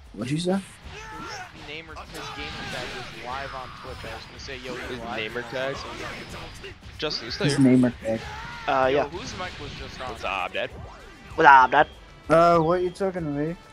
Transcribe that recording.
What'd you say? His gamer tag was live on Twitch. I was gonna say, yo, His live. namer tag. Justin, you still His here? namer tag. Yo, Yeah. whose mic was just on? What's up, Dad? What's up, Dad? What you talking to me?